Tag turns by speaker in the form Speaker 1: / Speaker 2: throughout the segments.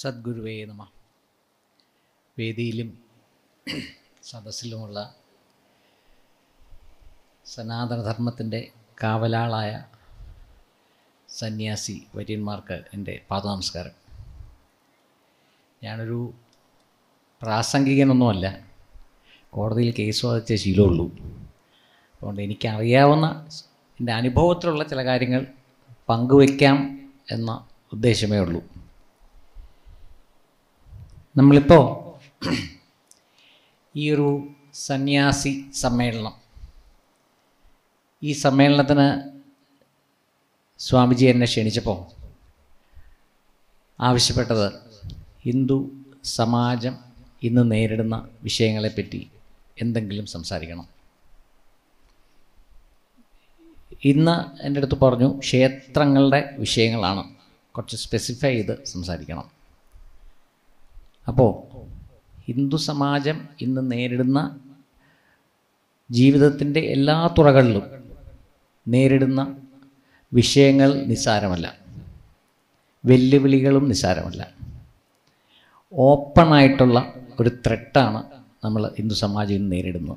Speaker 1: സദ്ഗുരുവേ നമഃ. വേദിയിലും സദസ്സിലുമുള്ള സനാതനധർമ്മത്തിൻ്റെ കാവലാളായ സന്യാസി വര്യന്മാർക്ക് എൻ്റെ പാദനമസ്കാരം. ഞാനൊരു പ്രാസംഗികനൊന്നുമല്ല, കോടതിയിൽ കേസ് വാദിച്ച ശീലമുള്ളൂ. അതുകൊണ്ട് എനിക്കറിയാവുന്ന എൻ്റെ അനുഭവത്തിലുള്ള ചില കാര്യങ്ങൾ പങ്കുവയ്ക്കാം എന്ന ഉദ്ദേശമേ ഉള്ളൂ. നമ്മളിപ്പോൾ ഈ ഒരു സന്യാസി സമ്മേളനം, ഈ സമ്മേളനത്തിന് സ്വാമിജി എന്നെ ക്ഷണിച്ചപ്പോൾ ആവശ്യപ്പെട്ടത് ഹിന്ദു സമാജം ഇന്ന് നേരിടുന്ന വിഷയങ്ങളെപ്പറ്റി എന്തെങ്കിലും സംസാരിക്കണം. ഇന്ന് എൻ്റെ അടുത്ത് പറഞ്ഞു ക്ഷേത്രങ്ങളുടെ വിഷയങ്ങളാണ്, കുറച്ച് സ്പെസിഫൈ ചെയ്ത് സംസാരിക്കണം. അപ്പോൾ ഹിന്ദു സമാജം ഇന്ന് നേരിടുന്ന ജീവിതത്തിൻ്റെ എല്ലാ തുറകളിലും നേരിടുന്ന വിഷയങ്ങൾ നിസ്സാരമല്ല, വെല്ലുവിളികളും നിസ്സാരമല്ല. ഓപ്പണായിട്ടുള്ള ഒരു ത്രെട്ടാണ് നമ്മൾ ഹിന്ദു സമാജം ഇന്ന് നേരിടുന്നത്.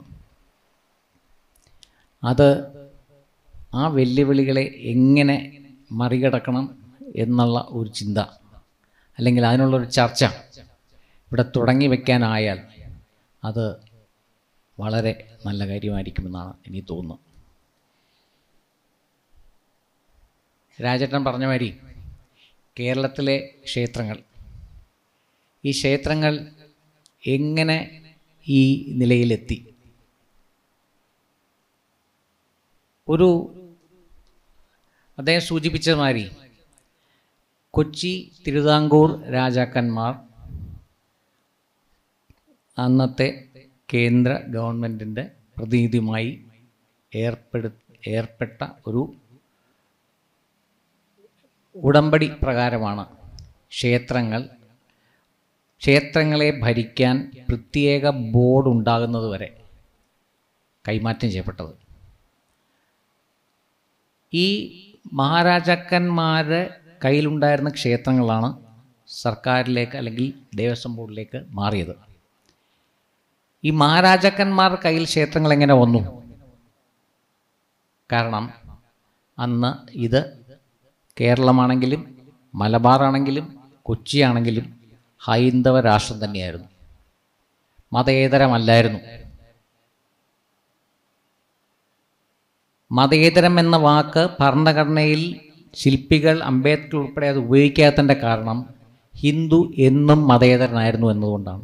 Speaker 1: അത് ആ വെല്ലുവിളികളെ എങ്ങനെ മറികടക്കണം എന്നുള്ള ഒരു ചിന്ത, അല്ലെങ്കിൽ അതിനുള്ളൊരു ചർച്ച ഇവിടെ തുടങ്ങി വയ്ക്കാനായാൽ അത് വളരെ നല്ല കാര്യമായിരിക്കുമെന്നാണ് എനിക്ക് തോന്നുന്നത്. രാജേട്ടൻ പറഞ്ഞ മാതിരി കേരളത്തിലെ ക്ഷേത്രങ്ങൾ, ഈ ക്ഷേത്രങ്ങൾ എങ്ങനെ ഈ നിലയിലെത്തി? അദ്ദേഹം സൂചിപ്പിച്ച മാതിരി കൊച്ചി തിരുവിതാംകൂർ രാജാക്കന്മാർ അന്നത്തെ കേന്ദ്ര ഗവൺമെൻറ്റിൻ്റെ പ്രതിനിധിയുമായി ഏർപ്പെട്ട ഒരു ഉടമ്പടി പ്രകാരമാണ് ക്ഷേത്രങ്ങളെ ഭരിക്കാൻ പ്രത്യേക ബോർഡ് ഉണ്ടാകുന്നത് വരെ കൈമാറ്റം ചെയ്യപ്പെട്ടത്. ഈ മഹാരാജാക്കന്മാരുടെ കയ്യിലുണ്ടായിരുന്ന ക്ഷേത്രങ്ങളാണ് സർക്കാരിലേക്ക് അല്ലെങ്കിൽ ദേവസ്വം ബോർഡിലേക്ക് മാറിയത്. ഈ മഹാരാജാക്കന്മാരുടെ കയ്യിൽ ക്ഷേത്രങ്ങൾ എങ്ങനെ വന്നു? കാരണം അന്ന് ഇത് കേരളമാണെങ്കിലും മലബാറാണെങ്കിലും കൊച്ചിയാണെങ്കിലും ഹൈന്ദവ രാഷ്ട്രം തന്നെയായിരുന്നു, മതേതരമല്ലായിരുന്നു. മതേതരം എന്ന വാക്ക് ഭരണഘടനയിൽ ശില്പികൾ അംബേദ്കർ ഉൾപ്പെടെ അത് ഉപയോഗിക്കാത്തതിൻ്റെ കാരണം ഹിന്ദു എന്നും മതേതരനായിരുന്നു എന്നതുകൊണ്ടാണ്.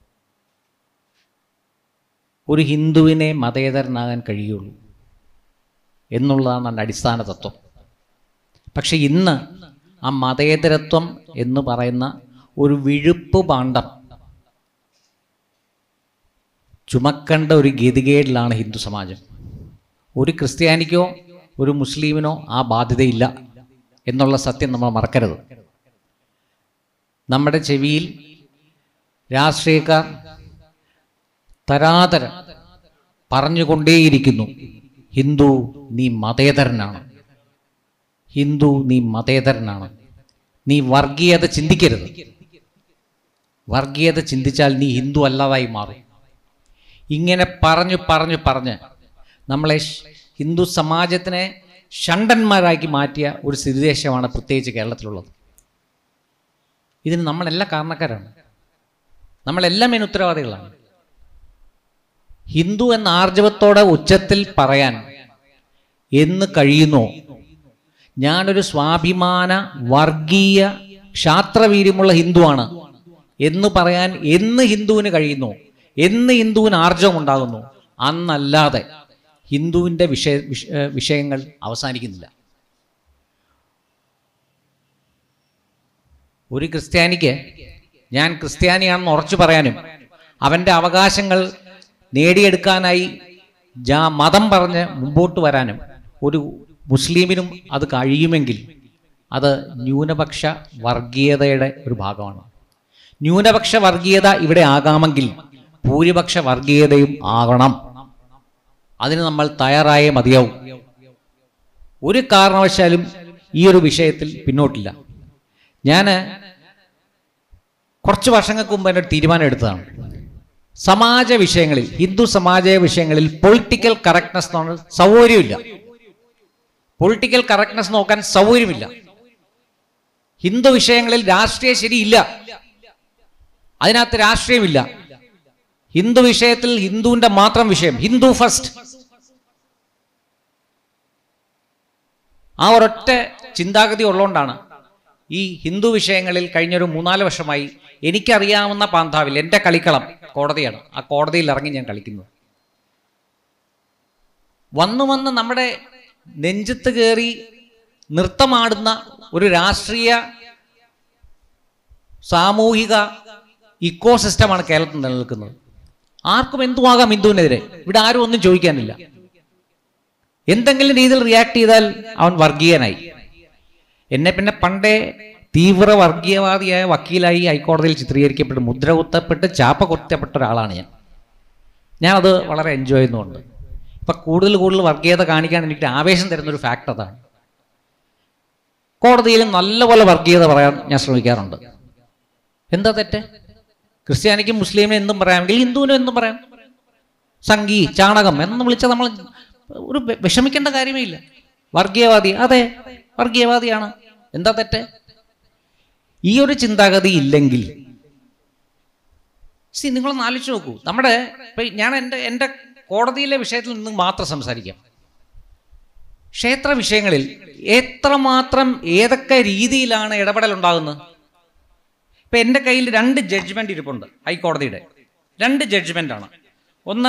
Speaker 1: ഒരു ഹിന്ദുവിനെ മതേതരനാകാൻ കഴിയുള്ളൂ എന്നുള്ളതാണ് എൻ്റെ അടിസ്ഥാന തത്വം. പക്ഷെ ഇന്ന് ആ മതേതരത്വം എന്ന് പറയുന്ന ഒരു വിഴുപ്പ് പാണ്ഡം ചുമക്കേണ്ട ഒരു ഗതികേടിലാണ് ഹിന്ദു സമാജം. ഒരു ക്രിസ്ത്യാനിക്കോ ഒരു മുസ്ലിമിനോ ആ ബാധ്യതയില്ല എന്നുള്ള സത്യം നമ്മൾ മറക്കരുത്. നമ്മുടെ ചെവിയിൽ രാഷ്ട്രീയക്കാർ തരാതരം പറഞ്ഞുകൊണ്ടേയിരിക്കുന്നു, ഹിന്ദു നീ മതേതരനാണ്, ഹിന്ദു നീ മതേതരനാണ്, നീ വർഗീയത ചിന്തിക്കരുത്, വർഗീയത ചിന്തിച്ചാൽ നീ ഹിന്ദു അല്ലാതായി മാറും. ഇങ്ങനെ പറഞ്ഞ് നമ്മളെ ഹിന്ദു സമാജത്തിനെ ഷണ്ടന്മാരാക്കി മാറ്റിയ ഒരു സ്ഥിതിദേശമാണ് പ്രത്യേകിച്ച് കേരളത്തിലുള്ളത്. ഇതിന് നമ്മളെല്ലാം കാരണക്കാരാണ്, നമ്മളെല്ലാം ഇതിന് ഉത്തരവാദികളാണ്. ഹിന്ദു എന്ന ആർജവത്തോടെ ഉച്ചത്തിൽ പറയാൻ എന്ന് കഴിയുന്നോ, ഞാനൊരു സ്വാഭിമാന വർഗീയ ക്ഷാത്രവീര്യമുള്ള ഹിന്ദുവാണ് എന്ന് പറയാൻ എന്ന് ഹിന്ദുവിന് കഴിയുന്നു, എന്ന് ഹിന്ദുവിന് ആർജവം ഉണ്ടാകുന്നു, അന്നല്ലാതെ ഹിന്ദുവിൻ്റെ വിഷയങ്ങൾ അവസാനിക്കുന്നില്ല. ഒരു ക്രിസ്ത്യാനിക്ക് ഞാൻ ക്രിസ്ത്യാനിയാണെന്ന് ഉറച്ചു പറയാനും അവൻ്റെ അവകാശങ്ങൾ നേടിയെടുക്കാനായി മതം പറഞ്ഞ് മുമ്പോട്ട് വരാനും ഒരു മുസ്ലിമിനും അത് കഴിയുമെങ്കിൽ അത് ന്യൂനപക്ഷ വർഗീയതയുടെ ഒരു ഭാഗമാണ്. ന്യൂനപക്ഷ വർഗീയത ഇവിടെ ആകാമെങ്കിൽ ഭൂരിപക്ഷ വർഗീയതയും ആകണം. അതിന് നമ്മൾ തയ്യാറായേ മതിയാവും. ഒരു കാരണവശാലും ഈ ഒരു വിഷയത്തിൽ പിന്നോട്ടില്ല. ഞാൻ കുറച്ച് വർഷങ്ങൾക്ക് മുമ്പ് എന്നൊരു തീരുമാനം എടുത്തതാണ്. സമാജ വിഷയങ്ങളിൽ, ഹിന്ദു സമാജ വിഷയങ്ങളിൽ പൊളിറ്റിക്കൽ കറക്റ്റ്നെസ് എന്ന് പറഞ്ഞാൽ സൗകര്യമില്ല. പൊളിറ്റിക്കൽ കറക്റ്റ്നെസ് നോക്കാൻ സൗകര്യമില്ല. ഹിന്ദു വിഷയങ്ങളിൽ രാഷ്ട്രീയ ശരിയില്ല, അതിനകത്ത് രാഷ്ട്രീയമില്ല. ഹിന്ദു വിഷയത്തിൽ ഹിന്ദുവിന്റെ മാത്രം വിഷയം, ഹിന്ദു ഫസ്റ്റ്. ആ ഒരൊറ്റ ചിന്താഗതി ഉള്ളതുകൊണ്ടാണ് ഈ ഹിന്ദു വിഷയങ്ങളിൽ കഴിഞ്ഞൊരു 3-4 വർഷമായി എനിക്കറിയാവുന്ന പാന്താവിൽ എൻ്റെ കളിക്കളം കോടതിയാണ്. ആ കോടതിയിൽ ഇറങ്ങി ഞാൻ കളിക്കുന്നത്. വന്ന് നമ്മുടെ നെഞ്ചത്ത് കയറി നൃത്തമാടുന്ന ഒരു രാഷ്ട്രീയ സാമൂഹിക ഇക്കോസിസ്റ്റമാണ് കേരളത്തിൽ നിലനിൽക്കുന്നത്. ആർക്കും എന്തുമാകാം ഹിന്ദുവിനെതിരെ. ഇവിടെ ആരും ഒന്നും ചോദിക്കാനില്ല. എന്തെങ്കിലും രീതിയിൽ റിയാക്ട് ചെയ്താൽ അവൻ വർഗീയനായി. എന്നെ പിന്നെ പണ്ടേ തീവ്ര വർഗീയവാദിയായ വക്കീലായി ഹൈക്കോടതിയിൽ ചിത്രീകരിക്കപ്പെട്ട് മുദ്ര കുത്തപ്പെട്ട് ചാപ്പ കുത്തപ്പെട്ട ഒരാളാണ് ഞാനത് വളരെ എൻജോയ് ചെയ്യുന്നുണ്ട്. ഇപ്പം കൂടുതൽ വർഗീയത കാണിക്കാൻ എനിക്ക് ആവേശം തരുന്നൊരു ഫാക്ട് അതാണ്. കോടതിയിലും നല്ലപോലെ വർഗീയത പറയാൻ ഞാൻ ശ്രമിക്കാറുണ്ട്. എന്താ തെറ്റ്? ക്രിസ്ത്യാനിക്കും മുസ്ലിമിനും എന്തും പറയാമെങ്കിൽ ഹിന്ദുവിനും എന്തും പറയാം. സംഘി, ചാണകം എന്ന് വിളിച്ചാൽ നമ്മൾ ഒരു വിഷമിക്കേണ്ട കാര്യമേ ഇല്ല. വർഗീയവാദി, അതെ വർഗീയവാദിയാണ്, എന്താ തെറ്റ്? ഈ ഒരു ചിന്താഗതി ഇല്ലെങ്കിൽ നിങ്ങളൊന്ന് ആലോചിച്ച് നോക്കൂ. നമ്മുടെ ഞാൻ എൻ്റെ കോടതിയിലെ വിഷയത്തിൽ നിന്ന് മാത്രം സംസാരിക്കാം. ക്ഷേത്ര വിഷയങ്ങളിൽ എത്രമാത്രം ഏതൊക്കെ രീതിയിലാണ് ഇടപെടൽ ഉണ്ടാകുന്നത്? ഇപ്പം എൻ്റെ കയ്യിൽ 2 ജഡ്ജ്മെൻ്റ് ഇരിപ്പുണ്ട്. ഹൈക്കോടതിയുടെ 2 ജഡ്ജ്മെൻ്റാണ്. ഒന്ന്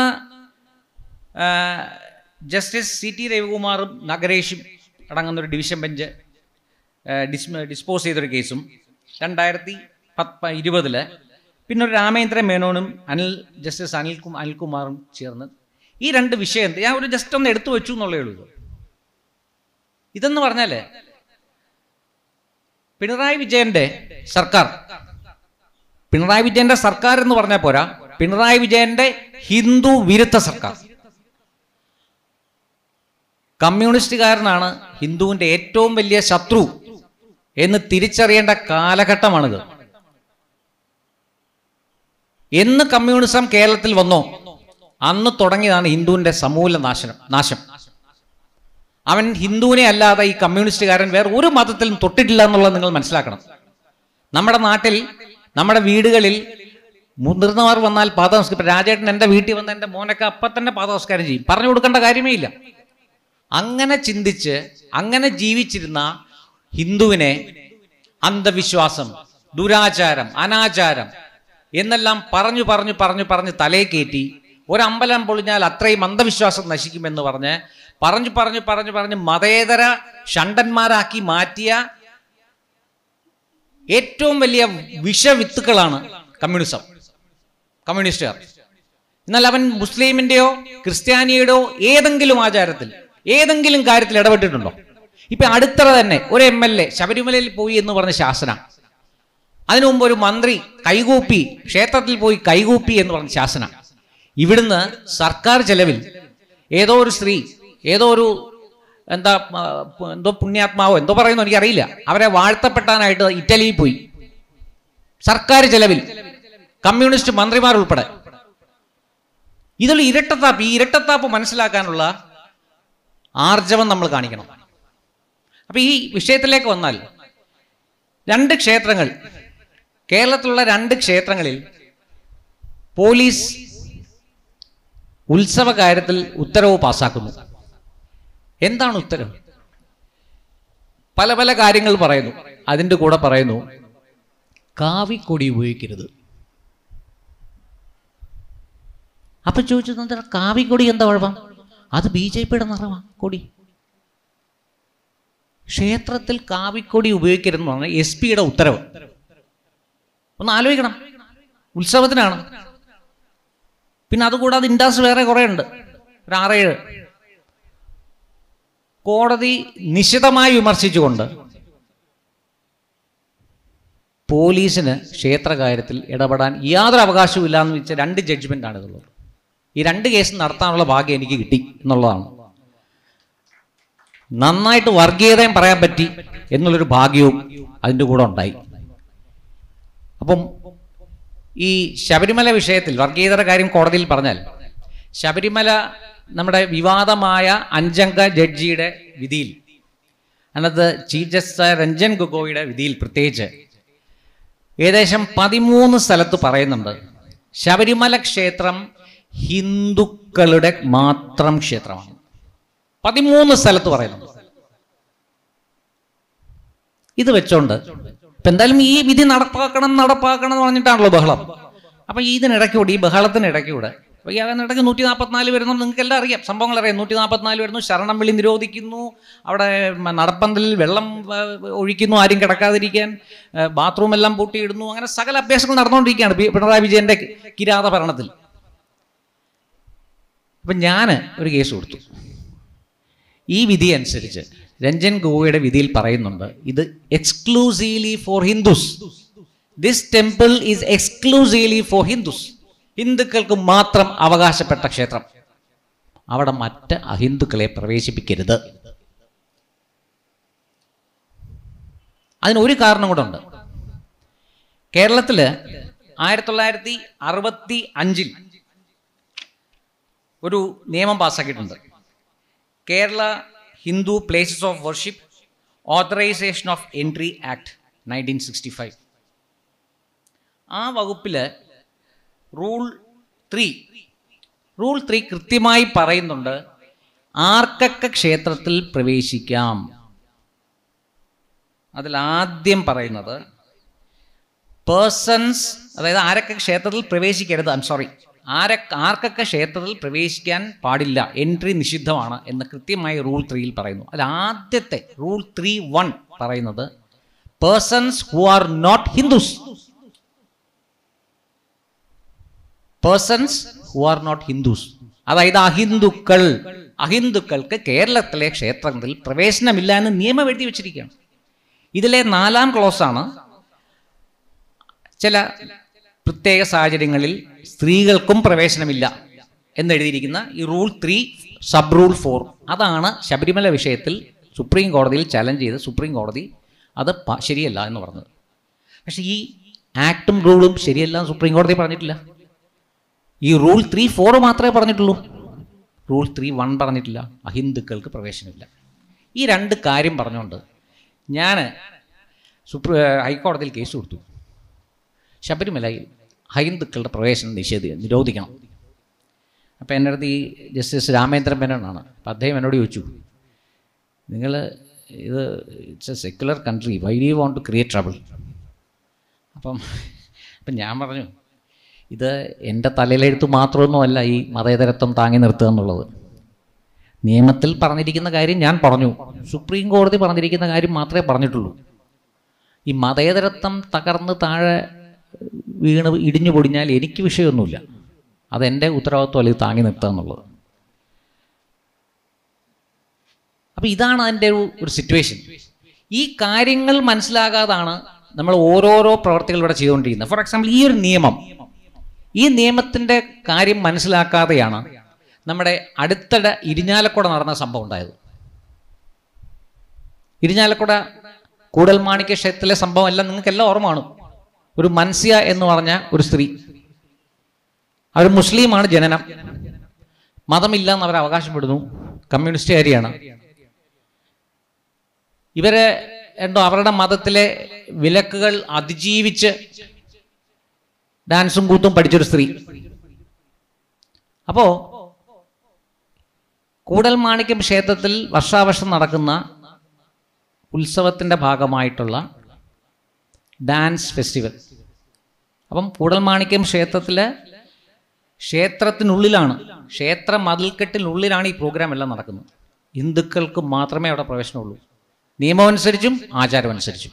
Speaker 1: ജസ്റ്റിസ് CT രവികുമാറും നഗരേഷും അടങ്ങുന്നൊരു ഡിവിഷൻ ബെഞ്ച് ഡിസ്പോസ് ചെയ്തൊരു കേസും 2020 പിന്നെ ഒരു രാമേന്ദ്ര മേനോനും ജസ്റ്റിസ് അനിൽകുമാറും ചേർന്ന് ഈ 2 വിഷയം ഞാൻ ഒരു ജസ്റ്റ് ഒന്ന് എടുത്തു വെച്ചു എന്നുള്ളേ ഉള്ളൂ. ഇതെന്ന് പറഞ്ഞാല് പിണറായി വിജയന്റെ സർക്കാർ എന്ന് പറഞ്ഞാൽ പോരാ, പിണറായി വിജയന്റെ ഹിന്ദു വിരുദ്ധ സർക്കാർ. കമ്മ്യൂണിസ്റ്റുകാരനാണ് ഹിന്ദുവിന്റെ ഏറ്റവും വലിയ ശത്രു എന്ന് തിരിച്ചറിയേണ്ട കാലഘട്ടമാണിത്. എന്ന് കമ്മ്യൂണിസം കേരളത്തിൽ വന്നോ അന്ന് തുടങ്ങിയതാണ് ഹിന്ദുവിന്റെ സമൂല നാശം. അവൻ ഹിന്ദുവിനെ അല്ലാതെ ഈ കമ്മ്യൂണിസ്റ്റുകാരൻ വേറെ ഒരു മതത്തിലും തൊട്ടിട്ടില്ല എന്നുള്ളത് നിങ്ങൾ മനസ്സിലാക്കണം. നമ്മുടെ നാട്ടിൽ, നമ്മുടെ വീടുകളിൽ മുതിർന്നവർ വന്നാൽ പാദനമസ്കാരം, രാജേട്ടൻ എൻ്റെ വീട്ടിൽ വന്ന എൻ്റെ മോനൊക്കെ അപ്പം തന്നെ പാദനമസ്കാരം ചെയ്യും. പറഞ്ഞു കൊടുക്കേണ്ട കാര്യമേ ഇല്ല. അങ്ങനെ ചിന്തിച്ച് അങ്ങനെ ജീവിച്ചിരുന്ന ഹിന്ദുവിനെ അന്ധവിശ്വാസം, ദുരാചാരം, അനാചാരം എന്നെല്ലാം പറഞ്ഞു തലയിൽ കയറ്റി ഒരമ്പലം പൊളിഞ്ഞാൽ അത്രയും അന്ധവിശ്വാസം നശിക്കുമെന്ന് പറഞ്ഞ് മതേതര ഷണ്ടന്മാരാക്കി മാറ്റിയ ഏറ്റവും വലിയ വിഷവിത്തുക്കളാണ് കമ്മ്യൂണിസ്റ്റുകാർ. എന്നാൽ അവൻ മുസ്ലിമിന്റെയോ ക്രിസ്ത്യാനിയുടെയോ ഏതെങ്കിലും ആചാരത്തിൽ, ഏതെങ്കിലും കാര്യത്തിൽ ഇടപെട്ടിട്ടുണ്ടോ? ഇപ്പൊ അടുത്തറ തന്നെ ഒരു MLA ശബരിമലയിൽ പോയി എന്ന് പറഞ്ഞ ശാസന, അതിനു മുമ്പ് ഒരു മന്ത്രി കൈകൂപ്പി, ക്ഷേത്രത്തിൽ പോയി കൈകൂപ്പി എന്ന് പറഞ്ഞ ശാസന. ഇവിടുന്ന് സർക്കാർ ചെലവിൽ ഏതോ ഒരു സ്ത്രീ, ഏതോ ഒരു എന്തോ പുണ്യാത്മാവോ എന്തോ പറയുന്നു എനിക്കറിയില്ല, അവരെ വാഴ്ത്തപ്പെട്ടാനായിട്ട് ഇറ്റലിയിൽ പോയി. സർക്കാർ ചെലവിൽ, കമ്മ്യൂണിസ്റ്റ് മന്ത്രിമാർ ഉൾപ്പെടെ. ഇതിൽ ഇരട്ടത്താപ്പ്, ഈ ഇരട്ടത്താപ്പ് മനസ്സിലാക്കാനുള്ള ആർജവം നമ്മൾ കാണിക്കണം. അപ്പൊ ഈ വിഷയത്തിലേക്ക് വന്നാൽ 2 ക്ഷേത്രങ്ങൾ, കേരളത്തിലുള്ള 2 ക്ഷേത്രങ്ങളിൽ പോലീസ് ഉത്സവ കാര്യത്തിൽ ഉത്തരവ് പാസ്സാക്കുന്നു. എന്താണ് ഉത്തരവ്? പല കാര്യങ്ങൾ പറയുന്നു. അതിൻ്റെ കൂടെ പറയുന്നു കാവിക്കൊടി ഉപയോഗിക്കരുത്. അപ്പൊ ചോദിച്ചത് കാവിക്കൊടി എന്താ കുഴപ്പം? അത് BJPയുടെ നിറമാണ് കൊടി. ക്ഷേത്രത്തിൽ കാവിക്കൊടി ഉപയോഗിക്കരുതെന്ന് പറഞ്ഞാൽ SP-യുടെ ഉത്തരവ്. ഒന്ന് ആലോചിക്കണം. ഉത്സവത്തിനാണ്. പിന്നെ അതുകൂടാതെ ഇൻഡാസ് വേറെ കുറേ ഉണ്ട്, ഒരു 6-7. കോടതി നിശിതമായി വിമർശിച്ചുകൊണ്ട് പോലീസിന് ക്ഷേത്ര കാര്യത്തിൽ ഇടപെടാൻ യാതൊരു അവകാശവും ഇല്ല എന്ന് വെച്ച 2 ജഡ്ജ്മെൻ്റാണ് ഇതുള്ളത്. ഈ 2 കേസ് നടത്താനുള്ള ഭാഗ്യം എനിക്ക് കിട്ടി എന്നുള്ളതാണ്. നന്നായിട്ട് വർഗീയതയും പറയാൻ പറ്റി എന്നുള്ളൊരു ഭാഗ്യവും അതിൻ്റെ കൂടെ ഉണ്ടായി. അപ്പം ഈ ശബരിമല വിഷയത്തിൽ വർഗീയതയുടെ കാര്യം കോടതിയിൽ പറഞ്ഞാൽ, ശബരിമല നമ്മുടെ വിവാദമായ 5 അംഗ ജഡ്ജിയുടെ വിധിയിൽ, അതിനകത്ത് ചീഫ് ജസ്റ്റിസ് രഞ്ജൻ ഗൊഗോയിയുടെ വിധിയിൽ പ്രത്യേകിച്ച് ഏകദേശം 13 സ്ഥലത്ത് പറയുന്നുണ്ട് ശബരിമല ക്ഷേത്രം ഹിന്ദുക്കളുടെ മാത്രം ക്ഷേത്രമാണ്. 13 സ്ഥലത്ത് പറയുന്നുണ്ട്. ഇത് വെച്ചോണ്ട് ഇപ്പം എന്തായാലും ഈ വിധി നടപ്പാക്കണം എന്ന് പറഞ്ഞിട്ടാണല്ലോ ബഹളം. അപ്പം ഇതിനിടയ്ക്കൂടെ, ഈ ബഹളത്തിനിടയ്ക്കൂടെ അതിനിടയ്ക്ക് 144 വരുന്നു. നിങ്ങൾക്ക് എല്ലാം അറിയാം, സംഭവങ്ങൾ അറിയാം. 144 വരുന്നു, ശരണം വിളി നിരോധിക്കുന്നു, അവിടെ നടപ്പന്തലിൽ വെള്ളം ഒഴിക്കുന്നു ആരും കിടക്കാതിരിക്കാൻ, ബാത്റൂം എല്ലാം പൂട്ടിയിടുന്നു, അങ്ങനെ സകല അഭ്യാസങ്ങൾ നടന്നുകൊണ്ടിരിക്കുകയാണ് പിണറായി വിജയൻ്റെ കിരാത ഭരണത്തിൽ. അപ്പം ഞാൻ ഒരു കേസ് കൊടുത്തു. ഈ വിധി അനുസരിച്ച് രഞ്ജൻ ഗൊഗോയിയുടെ വിധിയിൽ പറയുന്നുണ്ട് ഇത് exclusively for Hindus. This temple is exclusively for Hindus. ഹിന്ദുക്കൾക്ക് മാത്രം അവകാശപ്പെട്ട ക്ഷേത്രം. അവിടെ മറ്റ് അഹിന്ദുക്കളെ പ്രവേശിപ്പിക്കരുത്. അതിനൊരു കാരണം കൂടെ ഉണ്ട്. കേരളത്തിൽ 1965 ഒരു നിയമം പാസ്സാക്കിയിട്ടുണ്ട്. Kerala Hindu places of worship authorisation of entry act 1965. ആ വകുപ്പിൽ റൂൾ 3 കൃത്യമായി പറയുന്നുണ്ട് ആർക്കൊക്കെ ക്ഷേത്രത്തിൽ പ്രവേശിക്കാം. അതിൽ ആദ്യം പറയുന്നത് പേഴ്സൺസ്, അതായത് ആരൊക്കെ ക്ഷേത്രത്തിൽ പ്രവേശിക്കരുത്, ആർക്കൊക്കെ ക്ഷേത്രത്തിൽ പ്രവേശിക്കാൻ പാടില്ല, എൻട്രി നിഷിദ്ധമാണ് എന്ന് കൃത്യമായി റൂൾ 3 പറയുന്നു. അതിൽ ആദ്യത്തെ റൂൾ 3(1) പറയുന്നത് persons who are not Hindus. Persons who are not Hindus, അതായത് അഹിന്ദുക്കൾക്ക് കേരളത്തിലെ ക്ഷേത്രങ്ങളിൽ പ്രവേശനമില്ല എന്ന് നിയമം എഴുതി വെച്ചിരിക്കുകയാണ്. ഇതിലെ 4ാം ക്ലോസാണ് ചില പ്രത്യേക സാഹചര്യങ്ങളിൽ സ്ത്രീകൾക്കും പ്രവേശനമില്ല എന്നെഴുതിയിരിക്കുന്ന ഈ റൂൾ 3 സബ് റൂൾ 4. അതാണ് ശബരിമല വിഷയത്തിൽ സുപ്രീം കോടതിയിൽ ചലഞ്ച് ചെയ്ത് സുപ്രീം കോടതി അത് ശരിയല്ല എന്ന് പറഞ്ഞത്. പക്ഷെ ഈ ആക്ടും റൂളും ശരിയല്ല എന്ന് സുപ്രീം കോടതി പറഞ്ഞിട്ടില്ല. ഈ റൂൾ 3(4) മാത്രമേ പറഞ്ഞിട്ടുള്ളൂ. റൂൾ 3(1) പറഞ്ഞിട്ടില്ല, അഹിന്ദുക്കൾക്ക് പ്രവേശനമില്ല. ഈ 2 കാര്യം പറഞ്ഞുകൊണ്ട് ഞാൻ ഹൈക്കോടതിയിൽ കേസ് കൊടുത്തു. ശബരിമലയിൽ ഹൈന്ദുക്കളുടെ പ്രവേശനം നിരോധിക്കണം. അപ്പോൾ എൻ്റെ അടുത്ത് ഈ ജസ്റ്റിസ് രാമേന്ദ്രൻ മേനോനാണ്. അപ്പം അദ്ദേഹം എന്നോട് ചോദിച്ചു, നിങ്ങൾ it's a secular country, why do you want to create trouble? അപ്പം ഞാൻ പറഞ്ഞു, ഇത് എൻ്റെ തലയിലെഴുത്ത് മാത്രമൊന്നുമല്ല ഈ മതേതരത്വം താങ്ങി നിർത്തുക എന്നുള്ളത്. നിയമത്തിൽ പറഞ്ഞിരിക്കുന്ന കാര്യം ഞാൻ പറഞ്ഞു, സുപ്രീം കോടതി പറഞ്ഞിരിക്കുന്ന കാര്യം മാത്രമേ പറഞ്ഞിട്ടുള്ളൂ. ഈ മതേതരത്വം തകർന്ന് താഴെ വീണ് ഇടിഞ്ഞു പൊടിഞ്ഞാൽ എനിക്ക് വിഷയമൊന്നുമില്ല, അതെൻ്റെ ഉത്തരവാദിത്വം ഇത് താങ്ങി നിർത്തുക എന്നുള്ളത്. അപ്പം ഇതാണ് അതിൻ്റെ ഒരു സിറ്റുവേഷൻ. ഈ കാര്യങ്ങൾ മനസ്സിലാകാതാണ് നമ്മൾ ഓരോരോ പ്രവർത്തികൾ ഇവിടെ ചെയ്തുകൊണ്ടിരിക്കുന്നത്. ഫോർ എക്സാമ്പിൾ, ഈ നിയമത്തിൻ്റെ കാര്യം മനസ്സിലാക്കാതെയാണ് നമ്മുടെ അടുത്തിടെ ഇരിഞ്ഞാലക്കുട നടന്ന സംഭവം ഉണ്ടായത്. ഇരിഞ്ഞാലക്കുട കൂടൽമാണിക്യ ക്ഷേത്രത്തിലെ സംഭവം എല്ലാം നിങ്ങൾക്കെല്ലാം ഓർമ്മ കാണും. ഒരു മൻസിയ എന്ന് പറഞ്ഞ ഒരു സ്ത്രീ, അവർ മുസ്ലിമാണ്, ജനനം, മതമില്ല എന്ന് അവർ അവകാശപ്പെടുന്നു, കമ്മ്യൂണിസ്റ്റുകാരിയാണ്. ഇവരെ അവരുടെ മതത്തിലെ വിലക്കുകൾ അതിജീവിച്ച് ഡാൻസും കൂത്തും പഠിച്ചൊരു സ്ത്രീ. അപ്പോൾ കൂടൽമാണിക്യം ക്ഷേത്രത്തിൽ വർഷാവർഷം നടക്കുന്ന ഉത്സവത്തിൻ്റെ ഭാഗമായിട്ടുള്ള ഡാൻസ് ഫെസ്റ്റിവൽ. അപ്പം കൂടൽമാണിക്യം ക്ഷേത്രത്തിനുള്ളിലാണ്, ക്ഷേത്ര മതിൽക്കെട്ടിനുള്ളിലാണ് ഈ പ്രോഗ്രാം എല്ലാം നടക്കുന്നത്. ഹിന്ദുക്കൾക്ക് മാത്രമേ അവിടെ പ്രവേശനമുള്ളൂ, നിയമമനുസരിച്ചും ആചാരമനുസരിച്ചും.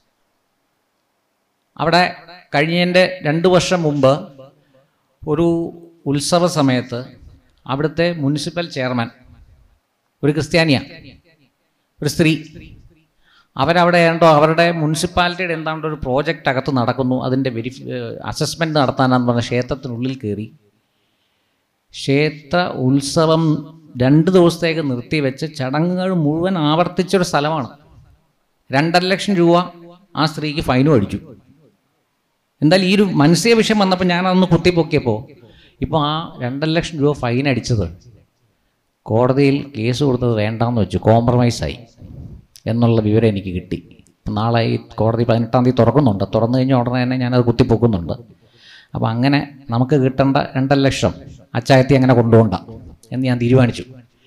Speaker 1: അവിടെ കഴിഞ്ഞതിൻ്റെ 2 വർഷം മുമ്പ് ഒരു ഉത്സവ സമയത്ത് അവിടുത്തെ മുനിസിപ്പൽ ചെയർമാൻ ഒരു ക്രിസ്ത്യാനിയാണ്, ഒരു സ്ത്രീ. അവരവിടെ അവരുടെ മുനിസിപ്പാലിറ്റിയുടെ എന്താണ്ട് ഒരു പ്രോജക്റ്റ് അകത്ത് നടക്കുന്നു, അതിൻ്റെ അസസ്മെൻറ്റ് നടത്താനാന്ന് പറഞ്ഞ ക്ഷേത്രത്തിനുള്ളിൽ കയറി ക്ഷേത്ര ഉത്സവം 2 ദിവസത്തേക്ക് നിർത്തിവെച്ച് ചടങ്ങുകൾ മുഴുവൻ ആവർത്തിച്ചൊരു സ്ഥലമാണ്. 2.5 ലക്ഷം രൂപ ആ സ്ത്രീക്ക് ഫൈനും അടിച്ചു. എന്തായാലും ഈ ഒരു മനസ്സിയ വിഷയം വന്നപ്പോൾ ഞാനതൊന്ന് കുത്തിപ്പൊക്കിയപ്പോൾ ഇപ്പോൾ ആ 2,00,000 രൂപ ഫൈൻ അടിച്ചത് കോടതിയിൽ കേസ് കൊടുത്തത് വേണ്ടാന്ന് വെച്ചു, കോംപ്രമൈസായി എന്നുള്ള വിവരം എനിക്ക് കിട്ടി. നാളെ ഈ കോടതി 18-ാം തീയതി തുറക്കുന്നുണ്ട്. തുറന്നു കഴിഞ്ഞ ഉടനെ തന്നെ ഞാനത് കുത്തിപ്പൊക്കുന്നുണ്ട്. അപ്പോൾ അങ്ങനെ നമുക്ക് കിട്ടേണ്ട 2,00,000 അച്ചായത്തി അങ്ങനെ കൊണ്ടുപോകണ്ട എന്ന് ഞാൻ തീരുമാനിച്ചു.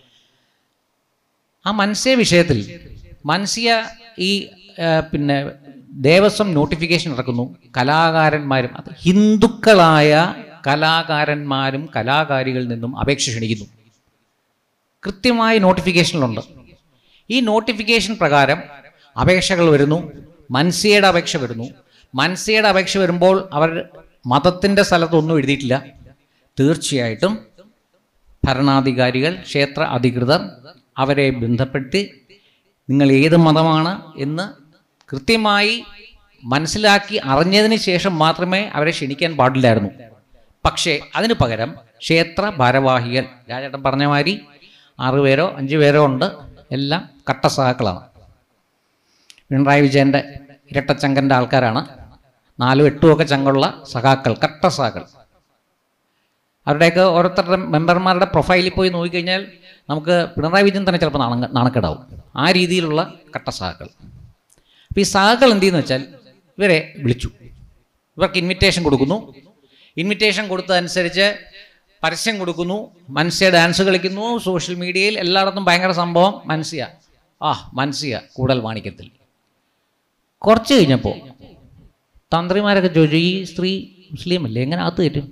Speaker 1: ആ മനസ്സിയ വിഷയത്തിൽ മനസ്സിയ ഈ പിന്നെ ദേവസ്വം നോട്ടിഫിക്കേഷൻ ഇറക്കുന്നു. കലാകാരന്മാരും അത് ഹിന്ദുക്കളായ കലാകാരന്മാരും കലാകാരികളിൽ നിന്നും അപേക്ഷ ക്ഷണിക്കുന്നു. കൃത്യമായ നോട്ടിഫിക്കേഷനിലുണ്ട്. ഈ നോട്ടിഫിക്കേഷൻ പ്രകാരം അപേക്ഷകൾ വരുന്നു. മൻസിയയുടെ അപേക്ഷ വരുന്നു. മൻസിയയുടെ അപേക്ഷ വരുമ്പോൾ അവർ മതത്തിൻ്റെ സ്ഥലത്തൊന്നും എഴുതിയിട്ടില്ല. തീർച്ചയായിട്ടും ഭരണാധികാരികൾ, ക്ഷേത്ര അധികൃതർ അവരെ ബന്ധപ്പെട്ട് നിങ്ങൾ ഏത് മതമാണ് എന്ന് കൃത്യമായി മനസ്സിലാക്കി അറിഞ്ഞതിന് ശേഷം മാത്രമേ അവരെ ക്ഷണിക്കാൻ പാടില്ലായിരുന്നു. പക്ഷേ അതിന് പകരം ക്ഷേത്ര ഭാരവാഹികൾ, രാജേട്ടൻ പറഞ്ഞ മാതിരി 6 പേരോ 5 പേരോ ഉണ്ട്, എല്ലാം കട്ടസഹാക്കളാണ്. പിണറായി വിജയൻ്റെ ഇരട്ടച്ചങ്കൻ്റെ ആൾക്കാരാണ്. 4, 8 ഒക്കെ ചങ്കുള്ള സഖാക്കൾ, കട്ടസഹാക്കൾ. അവരുടെയൊക്കെ ഓരോരുത്തരുടെ മെമ്പർമാരുടെ പ്രൊഫൈലിൽ പോയി നോക്കിക്കഴിഞ്ഞാൽ നമുക്ക് പിണറായി വിജയൻ തന്നെ ചിലപ്പോൾ നാണക്കേടാവും. ആ രീതിയിലുള്ള കട്ടസഹാക്കൾ. അപ്പോൾ ഈ സഹാക്കൾ എന്ത് ചെയ്യുന്നു വെച്ചാൽ ഇവരെ വിളിച്ചു, ഇവർക്ക് ഇൻവിറ്റേഷൻ കൊടുക്കുന്നു. ഇൻവിറ്റേഷൻ കൊടുത്തതനുസരിച്ച് പരസ്യം കൊടുക്കുന്നു. മനസ്സിയ ഡാൻസ് കളിക്കുന്നു. സോഷ്യൽ മീഡിയയിൽ എല്ലായിടത്തും ഭയങ്കര സംഭവം. മനസ്സിയ കൂടൽ മാണിക്യത്തിൽ. കുറച്ച് കഴിഞ്ഞപ്പോൾ തന്ത്രിമാരൊക്കെ ചോദിച്ചു, ഈ സ്ത്രീ മുസ്ലിം അല്ലേ, എങ്ങനെ അകത്ത് കയറ്റും?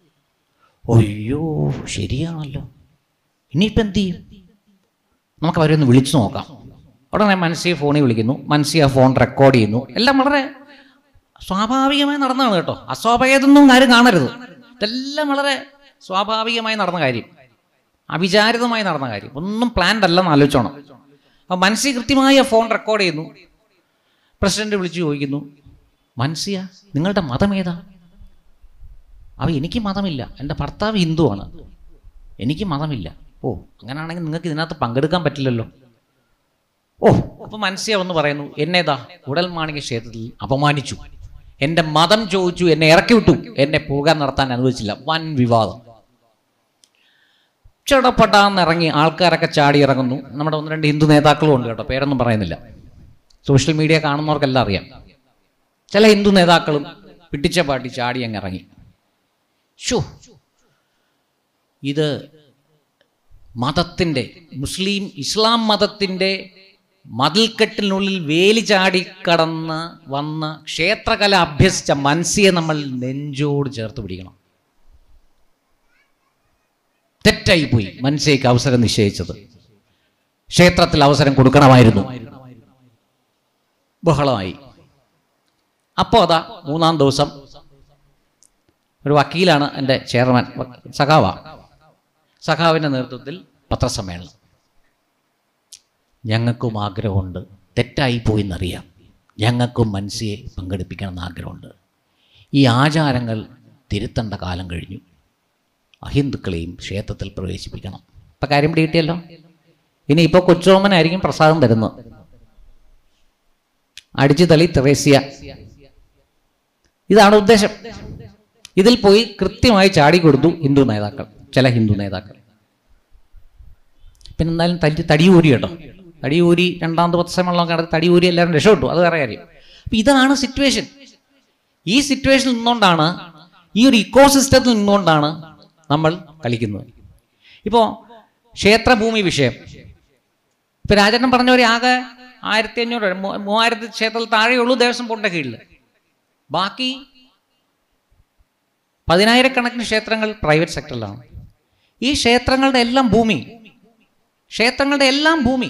Speaker 1: അയ്യോ ശരിയാണല്ലോ, ഇനിയിപ്പോൾ എന്ത് ചെയ്യും? നമുക്ക് അവരെ ഒന്ന് വിളിച്ചു നോക്കാം. ഉടനെ മനസ്സിയെ ഫോണിൽ വിളിക്കുന്നു. മനസ്സിയ ഫോൺ റെക്കോർഡ് ചെയ്യുന്നു. എല്ലാം വളരെ സ്വാഭാവികമായി നടന്നതാണ് കേട്ടോ. അസ്വാഭാവികതൊന്നും ആരും കാണരുത്. ഇതെല്ലാം വളരെ സ്വാഭാവികമായി നടന്ന കാര്യം, അവിചാരിതമായി നടന്ന കാര്യം, ഒന്നും പ്ലാൻഡ് അല്ലെന്ന് ആലോചിച്ചോണം. അപ്പോൾ മനസ്സി കൃത്യമായി ആ ഫോൺ റെക്കോർഡ് ചെയ്യുന്നു. പ്രസിഡന്റ് വിളിച്ചു ചോദിക്കുന്നു, മനസ്സിയ നിങ്ങളുടെ മതം ഏതാ? അപ്പോൾ എനിക്ക് മതമില്ല, എൻ്റെ ഭർത്താവ് ഹിന്ദുവാണ്, എനിക്ക് മതമില്ല. ഓ അങ്ങനെയാണെങ്കിൽ നിങ്ങൾക്ക് ഇതിനകത്ത് പങ്കെടുക്കാൻ പറ്റില്ലല്ലോ. അപ്പോൾ മനസ്സിയ ഒന്ന് പറയുന്നു, എന്നേതാ കൂടൽമാണിക്യ ക്ഷേത്രത്തിൽ അപമാനിച്ചു, എൻ്റെ മതം ചോദിച്ചു, എന്നെ ഇറക്കി വിട്ടു, എന്നെ പോകാൻ നടത്താൻ അനുവദിച്ചില്ല. വൻ വിവാദം. ചടപടാന്നിറങ്ങി ആൾക്കാരൊക്കെ ചാടി ഇറങ്ങുന്നു. നമ്മുടെ 1-2 ഹിന്ദു നേതാക്കളും ഉണ്ട് കേട്ടോ, പേരൊന്നും പറയുന്നില്ല. സോഷ്യൽ മീഡിയ കാണുന്നവർക്കെല്ലാം അറിയാം. ചില ഹിന്ദു നേതാക്കളും പിടിച്ച പാട്ടി ചാടി അങ്ങ് ഇറങ്ങി. ഇത് മതത്തിൻ്റെ, ഇസ്ലാം മതത്തിൻ്റെ മതിൽക്കെട്ടിനുള്ളിൽ വേലി ചാടിക്കടന്ന് വന്ന് ക്ഷേത്രകല അഭ്യസിച്ച മനസ്സിയെ നമ്മൾ നെഞ്ചോട് ചേർത്ത് പിടിക്കണം. തെറ്റായിപ്പോയി മനസ്സിലേക്ക് അവസരം നിശ്ചയിച്ചത്. ക്ഷേത്രത്തിൽ അവസരം കൊടുക്കണമായിരുന്നു. ബഹളമായി. അപ്പോൾ അതാ 3-ാം ദിവസം ഒരു വക്കീലാണ് എൻ്റെ ചെയർമാൻ, സഖാവിൻ്റെ നേതൃത്വത്തിൽ പത്രസമ്മേളനം. ഞങ്ങൾക്കും ആഗ്രഹമുണ്ട്, തെറ്റായിപ്പോയി എന്നറിയാം, ഞങ്ങൾക്കും മനസ്സിയെ പങ്കെടുപ്പിക്കണമെന്ന് ആഗ്രഹമുണ്ട്. ഈ ആചാരങ്ങൾ തിരുത്തേണ്ട കാലം കഴിഞ്ഞു. അഹിന്ദുക്കളെയും ക്ഷേത്രത്തിൽ പ്രവേശിപ്പിക്കണം. ഇപ്പം കാര്യം പിടികിട്ടിയല്ലോ. ഇനി ഇപ്പോൾ കൊച്ചോമനായിരിക്കും പ്രസാദം തരുന്നത്. അടിച്ചു തളി തെറേസ്യ, ഇതാണ് ഉദ്ദേശം. ഇതിൽ പോയി കൃത്യമായി ചാടിക്കൊടുത്തു ഹിന്ദു നേതാക്കൾ, ചില ഹിന്ദു നേതാക്കൾ. പിന്നെ എന്തായാലും തടിയൂരി കേട്ടോ, തടിയൂരി 2-ാമത് പത്രസമ്മേളനം നടത്തി തടിയൂരി എല്ലാവരും രക്ഷപ്പെട്ടു, അത് വേറെ കാര്യം. അപ്പം ഇതാണ് സിറ്റുവേഷൻ. ഈ സിറ്റുവേഷനിൽ നിന്നുകൊണ്ടാണ്, ഈ ഒരു ഇക്കോസിസ്റ്റത്തിൽ നിന്നുകൊണ്ടാണ് നമ്മൾ കളിക്കുന്നത്. ഇപ്പോൾ ക്ഷേത്രഭൂമി വിഷയം, ഇപ്പം രാജേട്ടൻ പറഞ്ഞ പോലെ ആകെ 1500 3000 ക്ഷേത്രത്തിൽ താഴെയുള്ളൂ ദേവസ്വം ബോർഡിൻ്റെ കീഴിൽ. ബാക്കി 10,000-കണക്കിന് ക്ഷേത്രങ്ങൾ പ്രൈവറ്റ് സെക്ടറിലാണ്. ഈ ക്ഷേത്രങ്ങളുടെ എല്ലാം ഭൂമി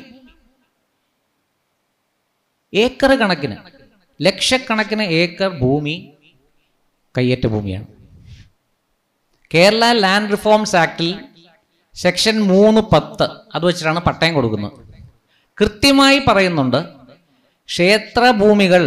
Speaker 1: ഏക്കർ കണക്കിന്, ലക്ഷക്കണക്കിന് ഏക്കർ ഭൂമി കയ്യേറ്റ ഭൂമിയാണ്. കേരള ലാൻഡ് റിഫോംസ് ആക്ടിൽ സെക്ഷൻ 3(10) അത് വെച്ചിട്ടാണ് പട്ടയം കൊടുക്കുന്നത്. കൃത്യമായി പറയുന്നുണ്ട്, ക്ഷേത്രഭൂമികൾ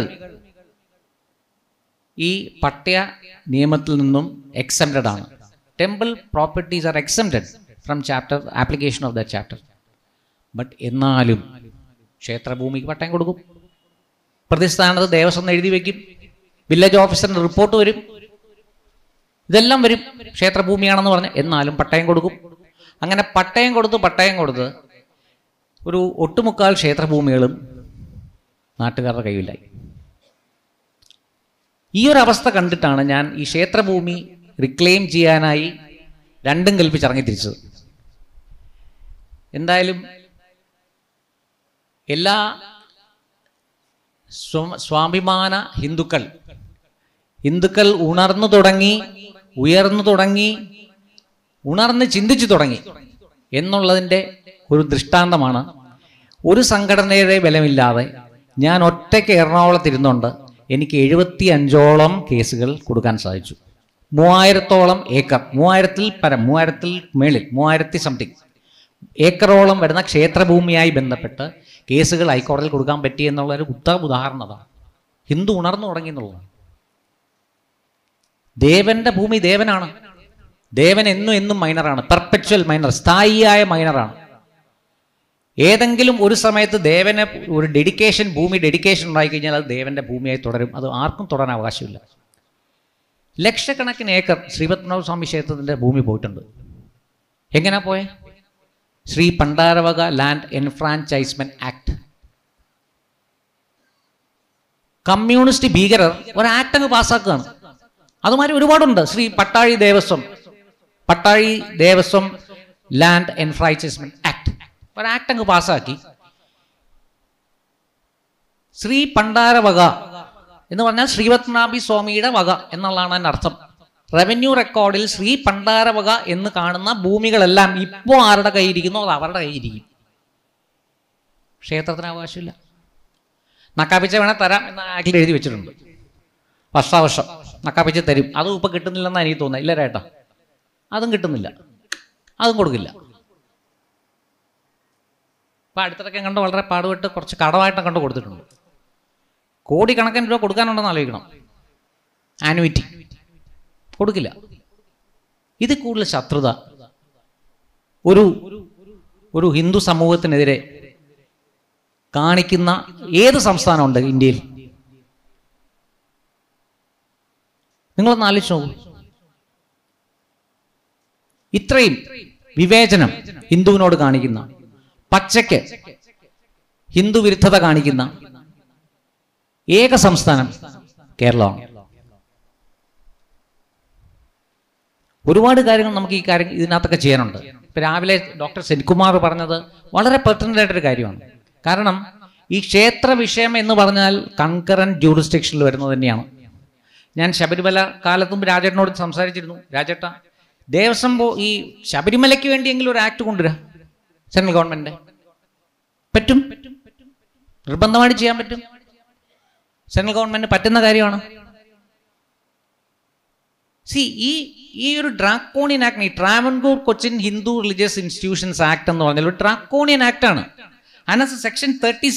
Speaker 1: ഈ പട്ടയ നിയമത്തിൽ നിന്നും എക്സംപ്റ്റഡ് ആണ്. Temple properties are exempted from application of that chapter. But എന്നാലും ക്ഷേത്രഭൂമിക്ക് പട്ടയം കൊടുക്കും. പ്രതിസ്ഥാനത്ത് ദേവസ്വം എഴുതി വയ്ക്കും. വില്ലേജ് ഓഫീസറിന്റെ റിപ്പോർട്ട് വരും, ഇതെല്ലാം വരും ക്ഷേത്രഭൂമിയാണെന്ന് പറഞ്ഞ്. എന്നാലും പട്ടയം കൊടുക്കും. അങ്ങനെ പട്ടയം കൊടുത്ത് ഒരു ഒട്ടുമുക്കാൽ ക്ഷേത്രഭൂമികളും നാട്ടുകാരുടെ കയ്യിലായി. ഈ ഒരു അവസ്ഥ കണ്ടിട്ടാണ് ഞാൻ ഈ ക്ഷേത്രഭൂമി റിക്ലെയിം ചെയ്യാനായി രണ്ടും കൽപ്പിച്ച് ഇറങ്ങി തിരിച്ചത്. എന്തായാലും എല്ലാ സ്വാഭിമാന ഹിന്ദുക്കൾ ഉണർന്നു തുടങ്ങി, ഉയർന്നു തുടങ്ങി, ഉണർന്ന് ചിന്തിച്ചു തുടങ്ങി എന്നുള്ളതിൻ്റെ ഒരു ദൃഷ്ടാന്തമാണ്. ഒരു സംഘടനയുടെ ബലമില്ലാതെ ഞാൻ ഒറ്റയ്ക്ക് എറണാകുളത്തിരുന്നുകൊണ്ട് എനിക്ക് 75ഓളം കേസുകൾ കൊടുക്കാൻ സാധിച്ചു. 3000ഓളം ഏക്കർ, 3000-ൽ പരം, 3000-ൽ മേളിൽ, 3000 സംതിങ് ഏക്കറോളം വരുന്ന ക്ഷേത്രഭൂമിയായി ബന്ധപ്പെട്ട് കേസുകൾ ഹൈക്കോടതിയിൽ കൊടുക്കാൻ പറ്റി എന്നുള്ളൊരു ഉദാഹരണം അതാണ്. ഹിന്ദു ഉണർന്നു തുടങ്ങി എന്നുള്ളതാണ്. ദേവന്റെ ഭൂമി ദേവനാണ്. ദേവൻ എന്നും മൈനറാണ്, പെർപെച്വൽ മൈനർ, സ്ഥായിയായ മൈനറാണ്. ഏതെങ്കിലും ഒരു സമയത്ത് ദേവന് ഒരു ഭൂമി ഡെഡിക്കേഷൻ ഉണ്ടായിക്കഴിഞ്ഞാൽ അത് ദേവന്റെ ഭൂമിയായി തുടരും. അത് ആർക്കും തൊടാൻ അവകാശമില്ല. ലക്ഷക്കണക്കിന് ഏക്കർ ശ്രീപത്മനാഭ സ്വാമി ക്ഷേത്രത്തിന്റെ ഭൂമി പോയിട്ടുണ്ട്. എങ്ങനെയാ പോയെ? Sree Pandaravaka land enfranchisement act. Communist ഭീകരർ ഒരു ആക്ട് അങ്ങ് പാസ്സാക്കുകയാണ്. അതുമാതിരി ഒരുപാടുണ്ട്. Sree Pattazhi Devaswom land enfranchisement act, ഒരു ആക്ട് അങ്ങ് പാസ്സാക്കി. ശ്രീ പണ്ടാരവക എന്ന് പറഞ്ഞാൽ ശ്രീപത്മനാഭി സ്വാമിയുടെ വക എന്നുള്ളതാണ് അതിൻ്റെ അർത്ഥം. റവന്യൂ റെക്കോർഡിൽ ശ്രീ പണ്ടാരവക എന്ന് കാണുന്ന ഭൂമികളെല്ലാം ഇപ്പോൾ ആരുടെ കയ്യിരിക്കുന്നോ അത് അവരുടെ കയ്യിരിക്കും. ക്ഷേത്രത്തിന് അവകാശമില്ല. നക്കാപ്പിച്ച വേണേൽ തരാം എന്ന ആക്ടിൽ എഴുതി വെച്ചിട്ടുണ്ട്. വർഷാവർഷം നക്കാപ്പിച്ച് തരും. അതും ഇപ്പം കിട്ടുന്നില്ലെന്നാണ് എനിക്ക് തോന്നുന്നത്. ഇല്ല ചേട്ടാ, അതും കിട്ടുന്നില്ല, അതും കൊടുക്കില്ല. ഇപ്പം അടുത്തിടയ്ക്ക് കണ്ട് വളരെ പാടുപെട്ട് കുറച്ച് കടമായിട്ടും കണ്ട് കൊടുത്തിട്ടുണ്ട്. കോടിക്കണക്കിന് രൂപ കൊടുക്കാനുണ്ടെന്ന് ആലോചിക്കണം. ആനുവിറ്റി കൊടുക്കില്ല. ഇത് കൂടുതൽ ശത്രുത ഒരു ഹിന്ദു സമൂഹത്തിനെതിരെ കാണിക്കുന്ന ഏത് സംസ്ഥാനമുണ്ട് ഇന്ത്യയിൽ? നിങ്ങളൊന്ന് ആലോചിച്ച് നോക്കൂ. ഇത്രയും വിവേചനം ഹിന്ദുവിനോട് കാണിക്കുന്ന, പച്ചയ്ക്ക് ഹിന്ദു വിരുദ്ധത കാണിക്കുന്ന ഏക സംസ്ഥാനം കേരളമാണ്. ഒരുപാട് കാര്യങ്ങൾ നമുക്ക് ഇതിനകത്തൊക്കെ ചെയ്യാനുണ്ട്. ഇപ്പം രാവിലെ ഡോക്ടർ സെൻകുമാർ പറഞ്ഞത് വളരെ പെർട്ടിനൻ്റ് ആയിട്ടൊരു കാര്യമാണ്. കാരണം ഈ ക്ഷേത്ര വിഷയം എന്ന് പറഞ്ഞാൽ കൺകറന്റ് ജൂറിസ്ഡിക്ഷനിൽ വരുന്നത് തന്നെയാണ്. ഞാൻ ശബരിമല കാലത്തും രാജേട്ടനോട് സംസാരിച്ചിരുന്നു. രാജേട്ട, ദേവസ്വം ഈ ശബരിമലയ്ക്ക് വേണ്ടിയെങ്കിലും ഒരു ആക്ട് കൊണ്ടുവരാം സെൻട്രൽ ഗവൺമെന്റ്. പറ്റും, നിർബന്ധമായിട്ട് ചെയ്യാൻ പറ്റും. സെൻട്രൽ ഗവൺമെന്റ് പറ്റുന്ന കാര്യമാണ്. ഈ ഒരു ഡ്രാക്കോണിയൻ ആക്ട്, ഈ Travancore Cochin Hindu religious institutions act എന്ന് പറഞ്ഞാൽ ഒരു ഡ്രാക്കോണിയൻ ആക്ട് ആണ്. അതിനകത്ത് സെക്ഷൻ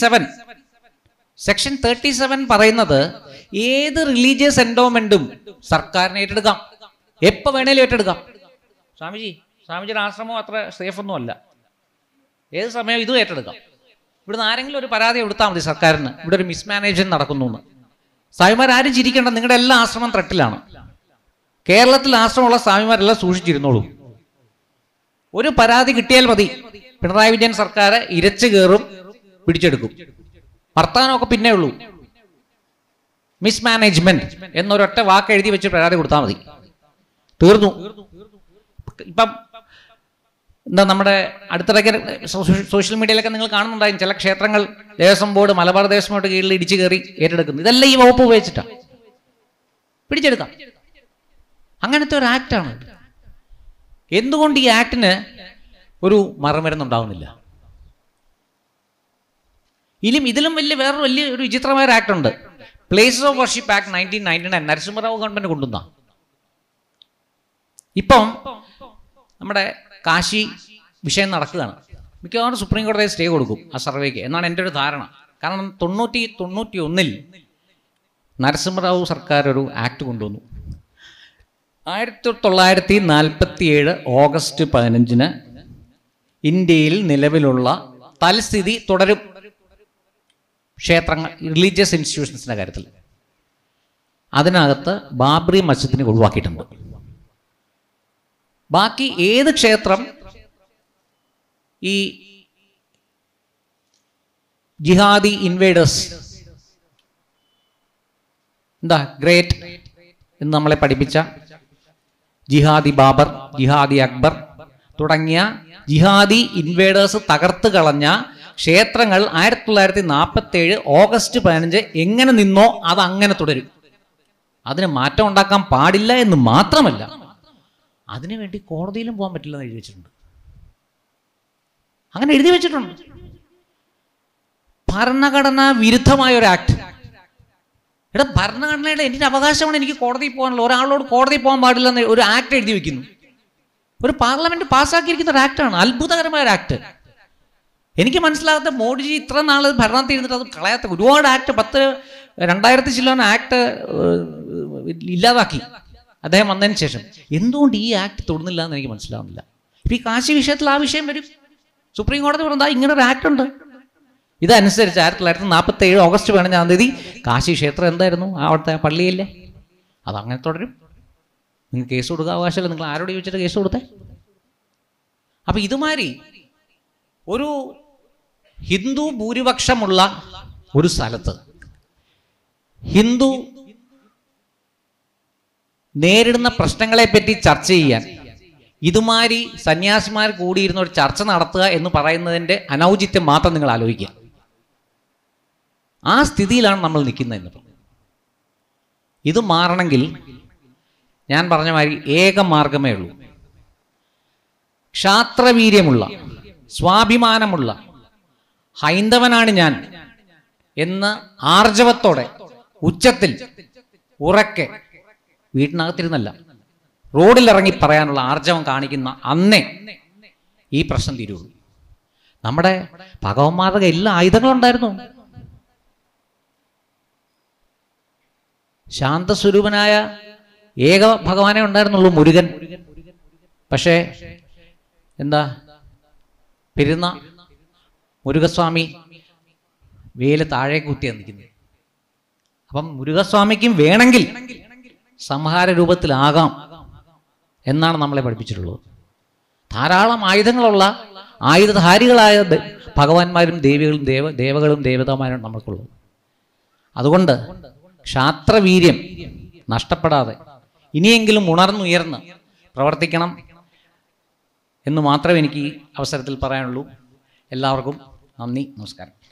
Speaker 1: 37 പറയുന്നത് ഏത് റിലീജിയസ് എൻഡോമെന്റും സർക്കാരിനെ ഏറ്റെടുക്കാം, എപ്പോൾ വേണേലും ഏറ്റെടുക്കാം. സ്വാമിജിയുടെ ആശ്രമം അത്ര സേഫ് ഒന്നും അല്ല, ഏത് സമയം ഇതും ഏറ്റെടുക്കാം. ഇവിടുന്ന് ആരെങ്കിലും ഒരു പരാതി കൊടുത്താൽ മതി സർക്കാരിന്, ഇവിടെ ഒരു മിസ്മാനേജ്മെന്റ് നടക്കുന്നു എന്ന്. സ്വാമിമാരാരും ചിരിക്കേണ്ട, നിങ്ങളുടെ എല്ലാ ആശ്രമം ത്രെട്ടിലാണ്. കേരളത്തിൽ ആശ്രമമുള്ള സ്വാമിമാരെല്ലാം സൂക്ഷിച്ചിരുന്നോളൂ. ഒരു പരാതി കിട്ടിയാൽ മതി, പിണറായി വിജയൻ സർക്കാർ ഇരച്ചു കയറും, പിടിച്ചെടുക്കും. വർത്താനമൊക്കെ പിന്നെ ഉള്ളൂ. മിസ്മാനേജ്മെന്റ് എന്നൊരൊറ്റ വാക്ക് എഴുതി വെച്ച് പരാതി കൊടുത്താൽ മതി, തീർന്നു. ഇപ്പം എന്താ നമ്മുടെ അടുത്തിടയ്ക്ക് സോഷ്യൽ മീഡിയയിലൊക്കെ നിങ്ങൾ കാണുന്നുണ്ടായും ചില ക്ഷേത്രങ്ങൾ ദേവസ്വം ബോർഡ്, മലബാർ ദേവസ്വം ബോർഡ് കീഴിൽ ഇടിച്ചു കയറി ഏറ്റെടുക്കുന്നു. ഇതെല്ലാം ഈ വകുപ്പ് ഉപയോഗിച്ചിട്ടാണ്, പിടിച്ചെടുക്കാം. അങ്ങനത്തെ ഒരു ആക്ടാണ്. എന്തുകൊണ്ട് ഈ ആക്ടിന് ഒരു മറുമരുന്നുണ്ടാവുന്നില്ല? ഇതിലും വേറൊരു ഒരു വിചിത്രമായ ഒരു ആക്ട് ഉണ്ട്. Places of worship act 1999 Narasimha Rao government കൊണ്ടുവന്ന. ഇപ്പം നമ്മുടെ കാശി വിഷയം നടക്കുകയാണ്. മിക്കവാറും സുപ്രീം കോടതി സ്റ്റേ കൊടുക്കും ആ സർവേക്ക് എന്നാണ് എൻ്റെ ഒരു ധാരണ. കാരണം 1991 നരസിംഹറാവു സർക്കാർ ഒരു ആക്ട് കൊണ്ടുവന്നു. 1947 ഓഗസ്റ്റ് 15 ഇന്ത്യയിൽ നിലവിലുള്ള തൽസ്ഥിതി തുടരും ക്ഷേത്രങ്ങൾ, റിലീജിയസ് ഇൻസ്റ്റിറ്റ്യൂഷൻസിൻ്റെ കാര്യത്തിൽ. അതിനകത്ത് ബാബറി മസ്ജിദിനെ ഒഴിവാക്കിയിട്ടുണ്ട്. ബാക്കി ഏത് ക്ഷേത്രം ഈ ജിഹാദി ഇൻവേഡേഴ്സ് എന്താ ഗ്രേറ്റ് എന്ന് നമ്മളെ പഠിപ്പിച്ച ജിഹാദി ബാബർ, ജിഹാദി അക്ബർ തുടങ്ങിയ ജിഹാദി ഇൻവേഡേഴ്സ് തകർത്ത് കളഞ്ഞ ക്ഷേത്രങ്ങൾ 1947 ഓഗസ്റ്റ് 15 എങ്ങനെ നിന്നോ അത് അങ്ങനെ തുടരും. അതിന് മാറ്റം ഉണ്ടാക്കാൻ പാടില്ല എന്ന് മാത്രമല്ല, അതിനുവേണ്ടി കോടതിയിലും പോകാൻ പറ്റില്ലെന്ന് എഴുതി വെച്ചിട്ടുണ്ട്. അങ്ങനെ എഴുതി വെച്ചിട്ടുണ്ട്. ഭരണഘടനാ വിരുദ്ധമായ ഒരു ആക്ട്. എടാ, ഭരണഘടനയുടെ എൻ്റെ അവകാശമാണ് എനിക്ക് കോടതിയിൽ പോകാനുള്ളത്. ഒരാളോട് കോടതിയിൽ പോകാൻ പാടില്ല എന്ന് ഒരു ആക്ട് എഴുതി വെക്കുന്നു. ഒരു പാർലമെന്റ് പാസ്സാക്കിയിരിക്കുന്ന ഒരു ആക്ടാണ്, അത്ഭുതകരമായ ഒരു ആക്ട്. എനിക്ക് മനസ്സിലാകാത്ത മോഡിജി ഇത്ര നാൾ ഭരണത്തിൽ ഇരുന്നിട്ട് അത് കളയാത്ത ഒരുപാട് ആക്ട് 2000 ചില്ലോൺ ആക്ട് ഇല്ലാതാക്കി അദ്ദേഹം വന്നതിന് ശേഷം. എന്തുകൊണ്ട് ഈ ആക്ട് തൊടുന്നില്ല എന്ന് എനിക്ക് മനസ്സിലാവുന്നില്ല. ഇപ്പം ഈ കാശി വിഷയത്തിൽ ആ വിഷയം വരും. സുപ്രീം കോടതി പറഞ്ഞാൽ ഇങ്ങനെ ഒരു ആക്ട് ഉണ്ട്. ഇതനുസരിച്ച് 1947 ഓഗസ്റ്റ് 15 കാശി ക്ഷേത്രം എന്തായിരുന്നു, അവിടുത്തെ പള്ളിയില്ലേ, അതങ്ങനെ തുടരും. നിങ്ങൾ കേസ് കൊടുക്കുക അവകാശമല്ല. നിങ്ങൾ ആരോട് ചോദിച്ചിട്ട് കേസ് കൊടുത്തേ? അപ്പം ഇതുമാതിരി ഒരു ഹിന്ദു ഭൂരിപക്ഷമുള്ള ഒരു സ്ഥലത്ത് ഹിന്ദു നേരിടുന്ന പ്രശ്നങ്ങളെപ്പറ്റി ചർച്ച ചെയ്യാൻ ഇതുമാതിരി സന്യാസിമാർ കൂടിയിരുന്ന ഒരു ചർച്ച നടത്തുക എന്ന് പറയുന്നതിൻ്റെ അനൗചിത്യം മാത്രം നിങ്ങൾ ആലോചിക്കുക. ആ സ്ഥിതിയിലാണ് നമ്മൾ നിൽക്കുന്നത്. ഇത് മാറണമെങ്കിൽ ഞാൻ പറഞ്ഞ മാതിരി ഏക മാർഗമേ ഉള്ളൂ. ക്ഷാത്രവീര്യമുള്ള, സ്വാഭിമാനമുള്ള ഹൈന്ദവനാണ് ഞാൻ എന്ന് ആർജവത്തോടെ, ഉച്ചത്തിൽ, ഉറക്കെ, വീട്ടിനകത്തിരുന്നല്ല, റോഡിലിറങ്ങി പറയാനുള്ള ആർജവം കാണിക്കുന്ന അന്നേ ഈ പ്രശ്നം തീരുള്ളൂ. നമ്മുടെ ഭഗവന്മാരുടെ എല്ലാ ആയുധങ്ങളുണ്ടായിരുന്നു. ശാന്തസ്വരൂപനായ ഏക ഭഗവാനെ ഉണ്ടായിരുന്നുള്ളൂ, മുരുകൻ. പക്ഷേ എന്താ, പെരുന്ന മുരുകസ്വാമി വേല് താഴേക്ക് കുത്തിയാണ് നിൽക്കുന്നത്. അപ്പം മുരുകസ്വാമിക്കും വേണമെങ്കിൽ സംഹാര രൂപത്തിലാകാം എന്നാണ് നമ്മളെ പഠിപ്പിച്ചിട്ടുള്ളത്. ധാരാളം ആയുധങ്ങളുള്ള ആയുധധാരികളായ ഭഗവാന്മാരും ദേവികളും ദേവകളും ദേവതാമാരും നമുക്കുള്ളത്. അതുകൊണ്ട് ക്ഷാത്രവീര്യം നഷ്ടപ്പെടാതെ ഇനിയെങ്കിലും ഉണർന്നുയർന്ന് പ്രവർത്തിക്കണം എന്ന് മാത്രമേ എനിക്ക് ഈ അവസരത്തിൽ പറയാനുള്ളൂ. എല്ലാവർക്കും നന്ദി, നമസ്കാരം.